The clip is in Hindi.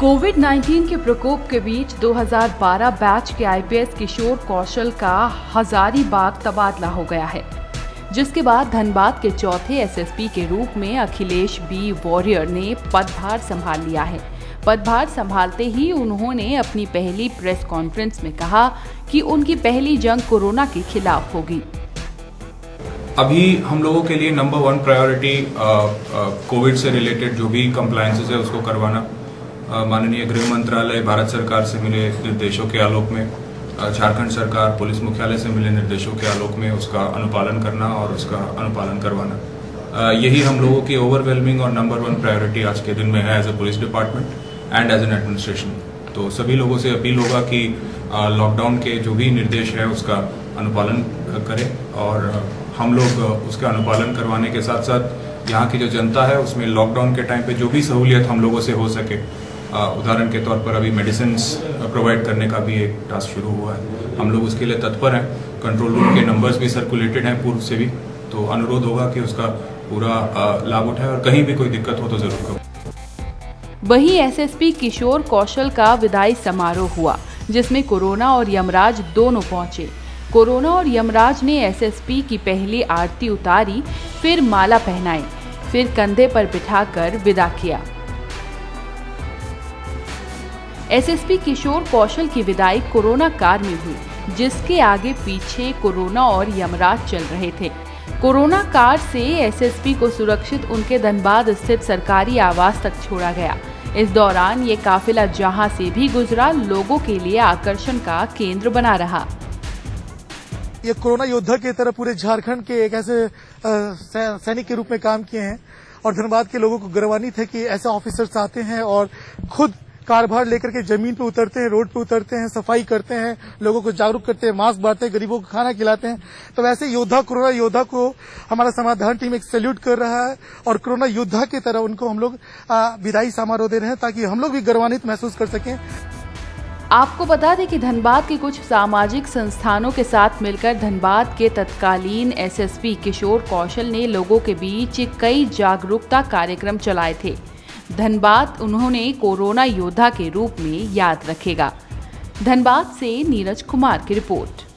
कोविड-19 के प्रकोप के बीच 2012 बैच के आईपीएस किशोर कौशल का हजारीबाग तबादला हो गया है, जिसके बाद धनबाद के चौथे एसएसपी के रूप में अखिलेश बी वॉरियर ने पदभार संभाल लिया है। पदभार संभालते ही उन्होंने अपनी पहली प्रेस कॉन्फ्रेंस में कहा कि उनकी पहली जंग कोरोना के खिलाफ होगी। अभी हम लोगों के लिए नंबर 1 प्रायोरिटी कोविड से रिलेटेड जो भी कंप्लायंसेस है उसको करवाना। माननीय गृह मंत्रालय, भारत सरकार से मिले निर्देशों के आलोक में, झारखंड सरकार, पुलिस मुख्यालय से मिले निर्देशों के आलोक में उसका अनुपालन करना और उसका अनुपालन करवाना, यही हम लोगों की ओवरवेलमिंग और नंबर 1 प्रायोरिटी आज के दिन में है as a police department and as an administration. तो सभी लोगों से अपील होगा कि लॉकडाउन के जो भी निर्देश है उसका अनुपालन करें और हम लोग उसका अनुपालन करवाने के साथ साथ यहाँ की जो जनता है उसमें लॉकडाउन के टाइम पे जो भी सहूलियत हम लोगों से हो सके, उदाहरण के तौर पर अभी मेडिसिन प्रोवाइड करने का भी एक टास्क शुरू हुआ है, हम लोग उसके लिए तत्पर हैं। कंट्रोल रूम के नंबर्स भी सर्कुलेटेड हैं पूर्व से भी, तो अनुरोध होगा कि उसका पूरा लाभ उठाएं और कहीं भी कोई दिक्कत हो तो जरूर करो। वहीं एसएसपी किशोर कौशल का विदाई समारोह हुआ, जिसमें कोरोना और यमराज दोनों पहुंचे। कोरोना और यमराज ने एसएसपी की पहली आरती उतारी, फिर माला पहनाई, फिर कंधे पर बिठाकर विदा किया। एसएसपी किशोर कौशल की विदाई कोरोना कार में हुई, जिसके आगे पीछे कोरोना और यमराज चल रहे थे। कोरोना कार से एसएसपी को सुरक्षित उनके धनबाद स्थित सरकारी आवास तक छोड़ा गया। इस दौरान ये काफिला जहां से भी गुजरा, लोगों के लिए आकर्षण का केंद्र बना रहा। ये कोरोना योद्धा की तरह पूरे झारखंड के एक ऐसे सैनिक के रूप में काम किए हैं और धनबाद के लोगों को गर्वान्वित है कि ऐसे ऑफिसर्स आते हैं और खुद कारभार लेकर के जमीन पे उतरते हैं, रोड पे उतरते हैं, सफाई करते हैं, लोगों को जागरूक करते हैं, मास्क बांटते हैं, गरीबों को खाना खिलाते हैं। तो वैसे योद्धा, कोरोना योद्धा को हमारा समाधान टीम एक सैल्यूट कर रहा है और कोरोना योद्धा की तरह उनको हम लोग विदाई समारोह दे रहे हैं ताकि हम लोग भी गर्वान्वित महसूस कर सकें। आपको बता दें कि धनबाद के कुछ सामाजिक संस्थानों के साथ मिलकर धनबाद के तत्कालीन एसएसपी किशोर कौशल ने लोगों के बीच कई जागरूकता कार्यक्रम चलाए थे। धनबाद उन्होंने कोरोना योद्धा के रूप में याद रखेगा। धनबाद से नीरज कुमार की रिपोर्ट।